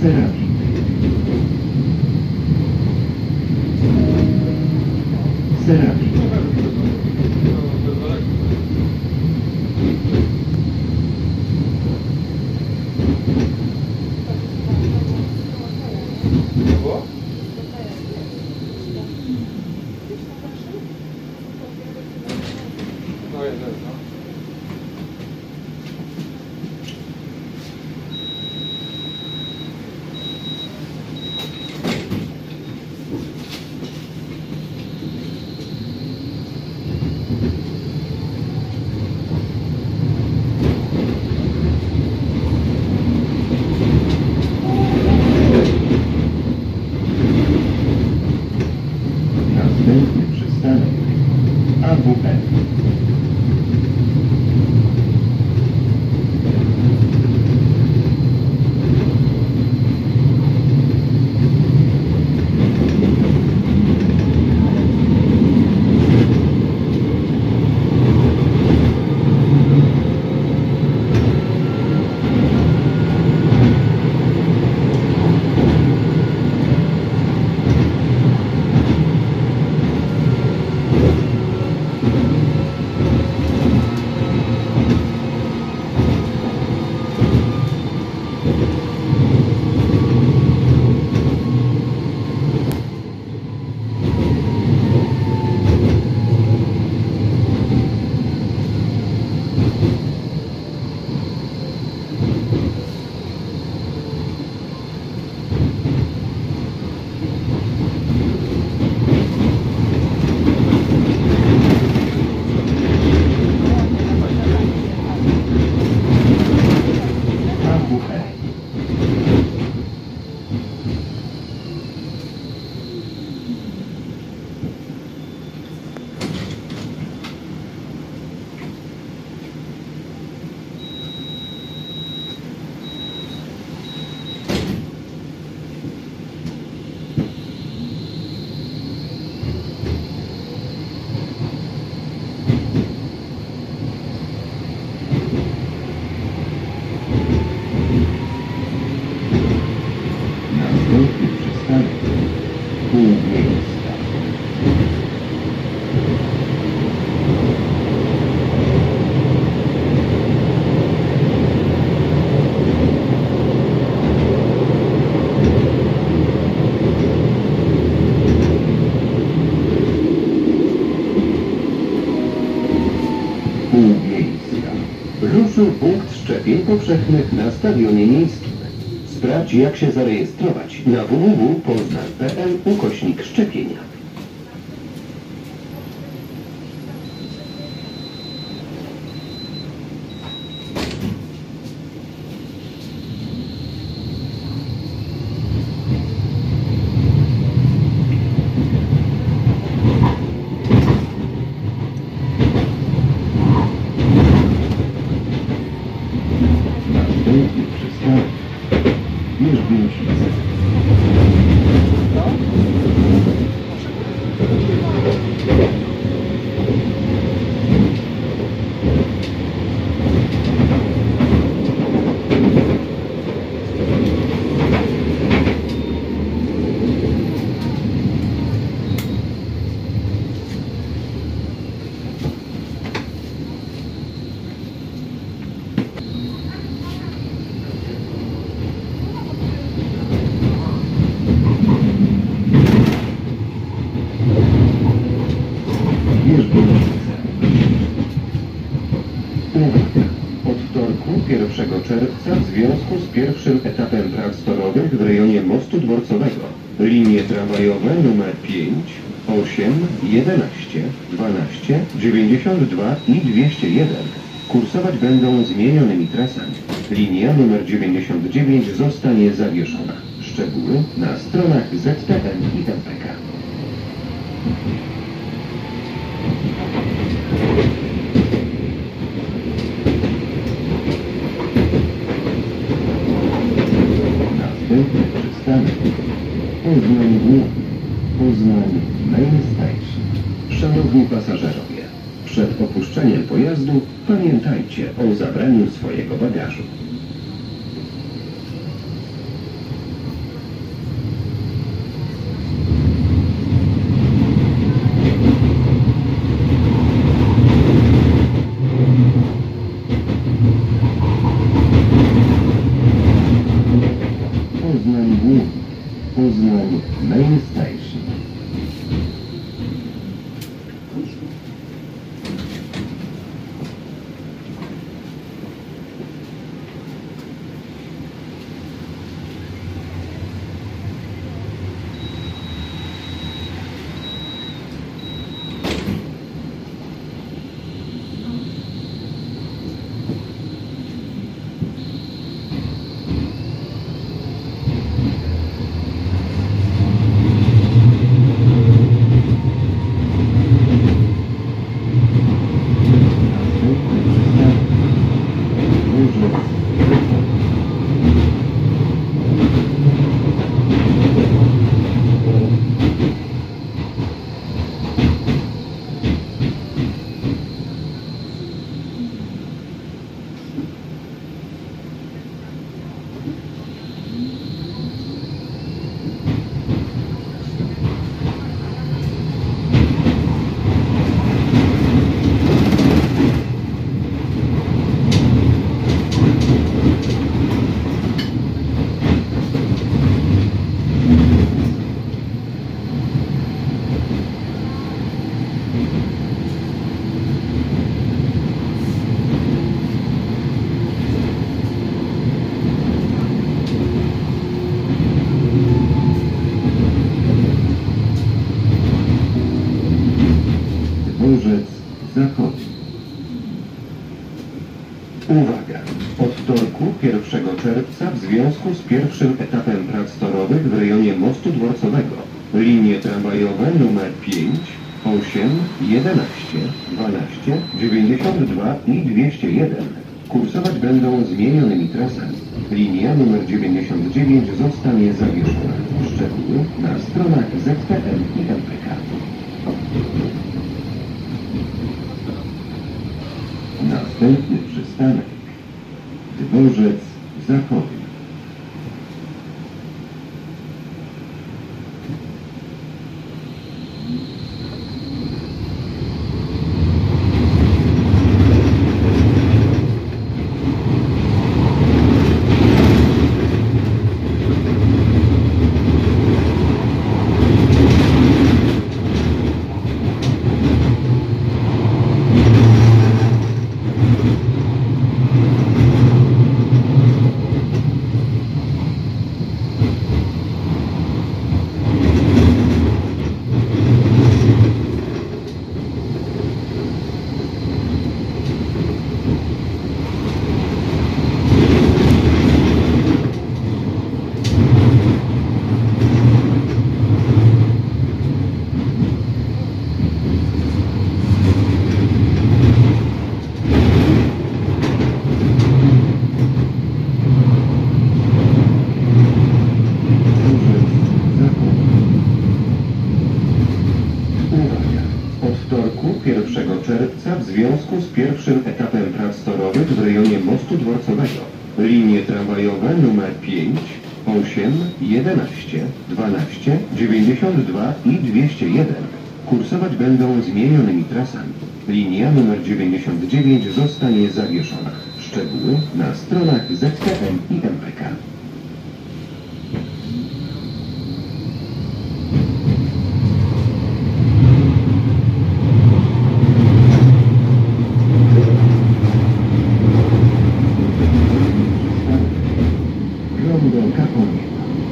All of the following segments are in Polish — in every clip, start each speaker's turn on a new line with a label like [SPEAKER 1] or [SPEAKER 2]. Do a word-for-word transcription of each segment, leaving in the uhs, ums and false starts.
[SPEAKER 1] Serafin. Serafin. Następny przystanek A W N. Ruszył punkt szczepień powszechnych na Stadionie Miejskim. Sprawdź, jak się zarejestrować na w w w kropka poznań kropka p l ukośnik szczepienia. Od wtorku pierwszego czerwca w związku z pierwszym etapem prac torowych w rejonie Mostu Dworcowego linie tramwajowe numer pięć, osiem, jedenaście, dwanaście, dziewięćdziesiąt dwa i dwieście jeden kursować będą zmienionymi trasami. Linia numer dziewięćdziesiąt dziewięć zostanie zawieszona. Szczegóły na stronach Z T M i M P K. Następny przystanek Poznań Główny, Poznań Main Station. Szanowni pasażerowie, przed opuszczeniem pojazdu pamiętajcie o zabraniu swojego bagażu. Poznań Main Station. Dworzec Zachodni. Uwaga! Od wtorku pierwszego czerwca w związku z pierwszym etapem prac torowych w rejonie mostu dworcowego linie tramwajowe numer pięć, osiem, jedenaście, dwanaście, dziewięćdziesiąt dwa i dwieście jeden kursować będą zmienionymi trasami. Linia numer dziewięćdziesiąt dziewięć zostanie zawieszona. Szczegóły na stronach Z T M i M P K. Następny przystanek Dworzec Zachodni. pierwszego czerwca w związku z pierwszym etapem prac torowych w rejonie mostu dworcowego linie tramwajowe numer pięć, osiem, jedenaście, dwanaście, dziewięćdziesiąt dwa i dwieście jeden kursować będą zmienionymi trasami. Linia numer dziewięćdziesiąt dziewięć zostanie zawieszona. Szczegóły na stronach Z T M i M P K. Rondo Kaponie.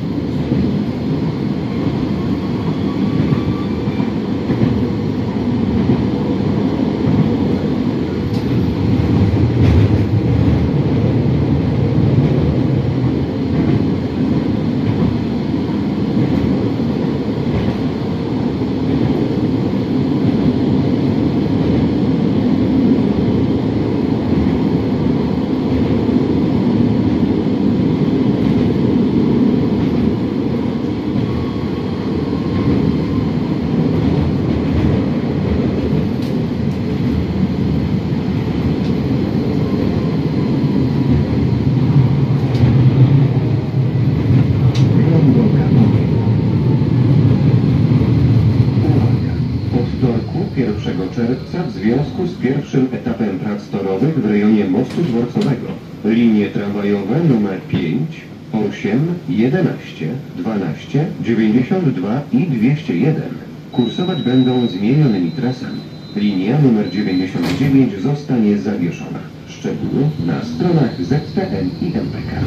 [SPEAKER 1] pierwszego czerwca w związku z pierwszym etapem prac torowych w rejonie mostu dworcowego linie tramwajowe numer pięć, osiem, jedenaście, dwanaście, dziewięćdziesiąt dwa i dwieście jeden. Kursować będą zmienionymi trasami. Linia numer dziewięćdziesiąt dziewięć zostanie zawieszona. Szczegóły na stronach Z P N i M P K.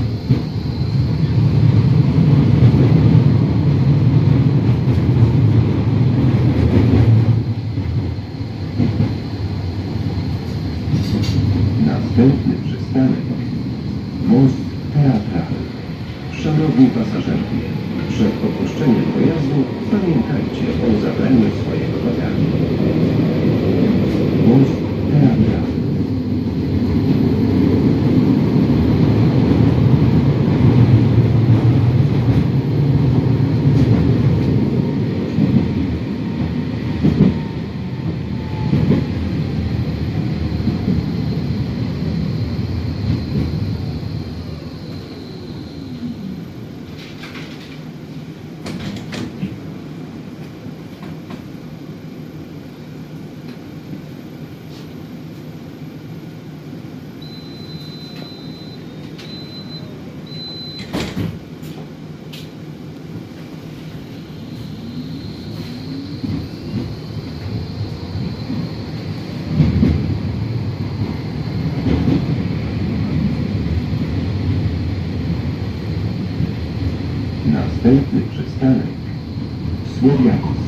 [SPEAKER 1] Następny przystanek Most Teatralny. Szanowni pasażerowie, przed opuszczeniem pojazdu pamiętajcie o zabraniu swojego bagażu. Most Teatralny. Następny przystanek Słowiańska.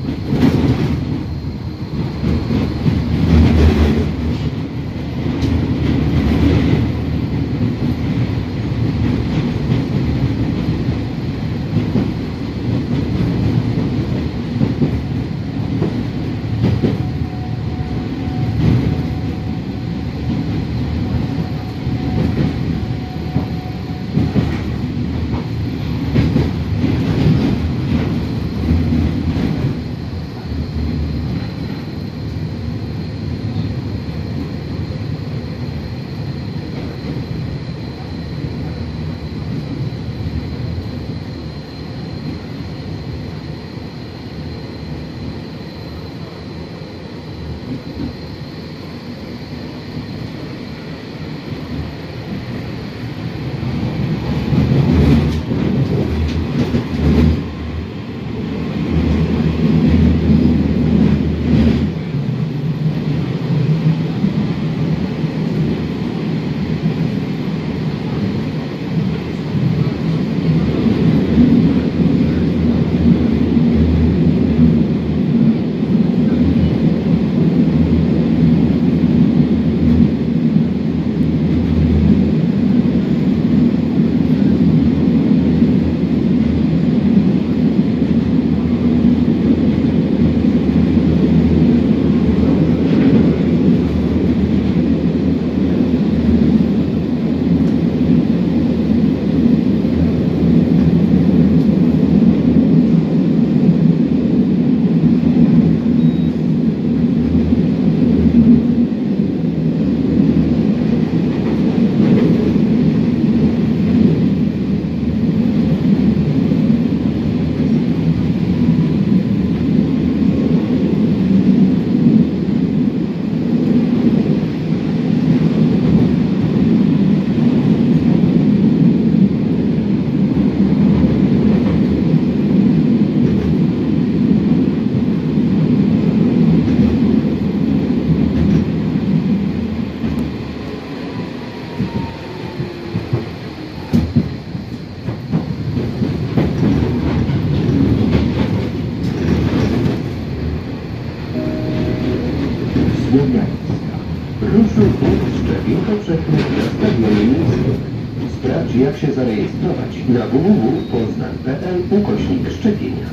[SPEAKER 1] Słowiańska. Ruszył punkt szczepień powszechnych na stadionie miejskim. Sprawdź, jak się zarejestrować na w w w kropka poznań kropka p l ukośnik szczepienia.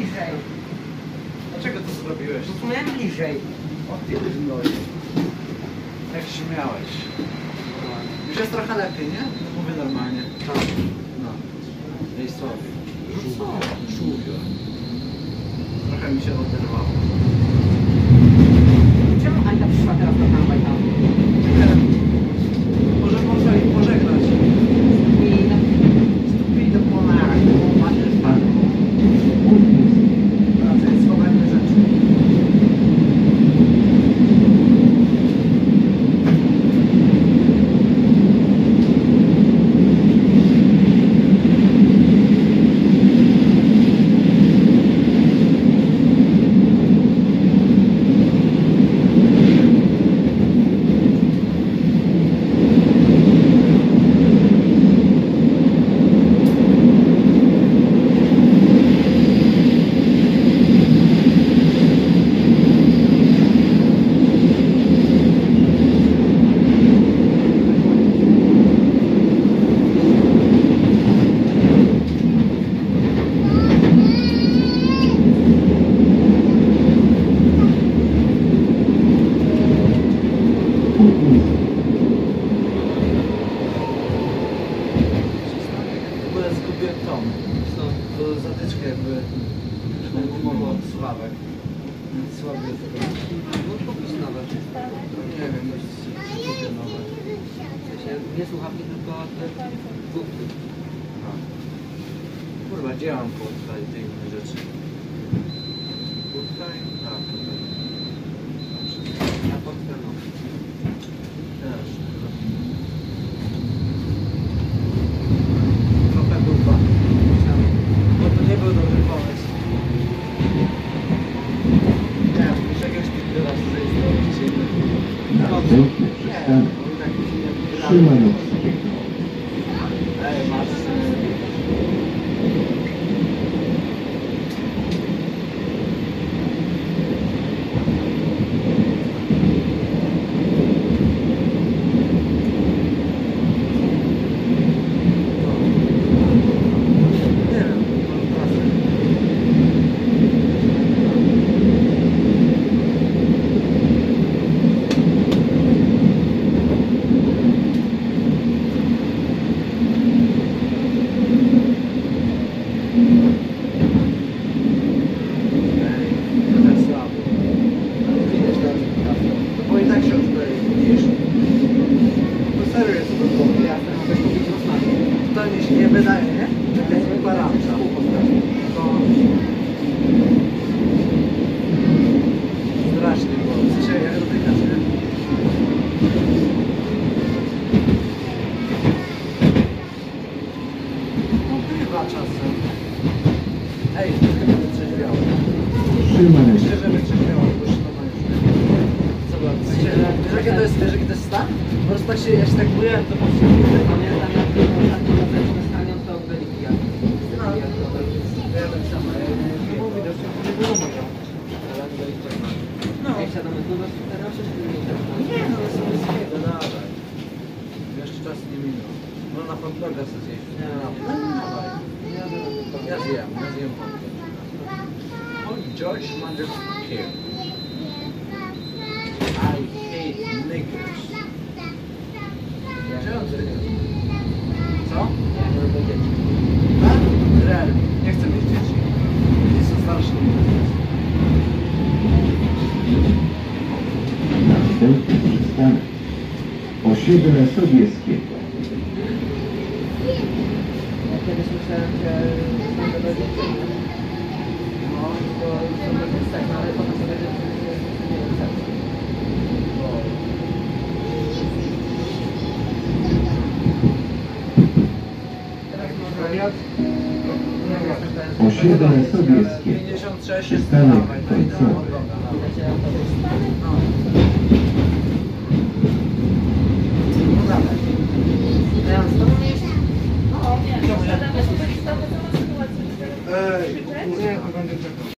[SPEAKER 2] bliżej.
[SPEAKER 3] Dlaczego to zrobiłeś?
[SPEAKER 2] Usunąłem bliżej.
[SPEAKER 3] O ty gnoju. Jak śmiałeś. Już jest trochę lepiej, nie? No mówię normalnie.
[SPEAKER 2] Tak.
[SPEAKER 3] No. Ej, sorry. Co? Żółwio. Trochę mi się oderwało.
[SPEAKER 2] Czemu Ania przyszła teraz do tramwaj tam?
[SPEAKER 3] Nie wiem. Może można ich pożegnać.
[SPEAKER 2] I no, stupili do ponara, bo macie spadł.
[SPEAKER 3] Wracaj, schowajmy rzeczy. W ogóle zgubiłem tą. Co? To zatyczkę jakby gumowo od sławek. Więc słaby jest tego.
[SPEAKER 2] No kupić nowe.
[SPEAKER 3] Nie wiem, już kupię nowe.
[SPEAKER 2] W sensie nie słuchawki, tylko te głupki.
[SPEAKER 3] A. Kurwa, gdzie ja mam tutaj te inne rzeczy? Tutaj? Tak, tutaj.
[SPEAKER 2] Ja podstawę.
[SPEAKER 3] Też. Trochę dupa. Bo to nie był dobry pomysł. Nie, już jakiegoś pindela sobie zrobić.
[SPEAKER 1] Następny
[SPEAKER 3] Nie,
[SPEAKER 1] przystanek
[SPEAKER 3] bo i tak mi się nie wydaje.
[SPEAKER 1] Szymanowskiego.
[SPEAKER 3] Ej, masz... Nie wiem, może trasy. Ej, trochę słabo. Ale widać teraz trasę. No bo i tak się oddaje, widzisz? To serio jest to głowy.
[SPEAKER 2] Ja chcę mogę kupić rozmawiać.
[SPEAKER 3] Totalnie się nie wydaje, nie? To jest zwykła ramka. To... Strasznie było. Słyszę, jak dotykasz, nie? No bywa czasem. Ej, trochę mnie wytrzeźwiało. Myślę,
[SPEAKER 1] Szymanowskiego.
[SPEAKER 3] że wytrzeźwiało, bo szynowa już nie. Co było? W sensie, wiesz jakie to jest, wiesz jaki to jest stan? Po prostu tak się, ja się tak buję, to po prostu...
[SPEAKER 2] Pamiętam jak to ostatnio na zeszłym stanie, to byli pijaki.
[SPEAKER 3] No, ja tak samo. Ja nie było widać, że nie było może.
[SPEAKER 2] Ale oni byli wcześniej.
[SPEAKER 3] No.
[SPEAKER 2] Jak siadamy tu, to teraz wszystko nie
[SPEAKER 3] Nie, no ale sobie zjedę, dawaj. Jeszcze czas nie minął. No na hot doga sobie zjeść.
[SPEAKER 2] Nie,
[SPEAKER 3] No,
[SPEAKER 2] no.
[SPEAKER 3] dawaj. Ja zjem, ja zjem hot dog. Oh, Josh Motherfucker. I hate niggers. Czemu ty? Co?
[SPEAKER 2] Ja nie lubię dzieci.
[SPEAKER 3] Tak? Real. Nie chcę mieć dzieci. Dzieci są starsze.
[SPEAKER 1] Następny przystanek Osiedle Sobieskiego.
[SPEAKER 2] Ja kiedyś myślałem, że będę do dzieci. No, to już to będzie stać, no ale potem sobie nie wiem, tak. Teraz może...
[SPEAKER 1] Osiedle Sobieskiego.
[SPEAKER 3] pięćdziesiąt sześć jest
[SPEAKER 1] Przystanek
[SPEAKER 3] dawaj, to idę na hot
[SPEAKER 1] końcowy.
[SPEAKER 3] doga, dawaj.
[SPEAKER 2] Wiecie, autobus.
[SPEAKER 3] No. No dawaj.
[SPEAKER 2] Ja mam z tobą jeść?
[SPEAKER 4] No, nie,
[SPEAKER 3] Czemu nie?
[SPEAKER 4] posiadamy super listową sytuację, że
[SPEAKER 3] Ej,
[SPEAKER 2] Nie, to będę czekał.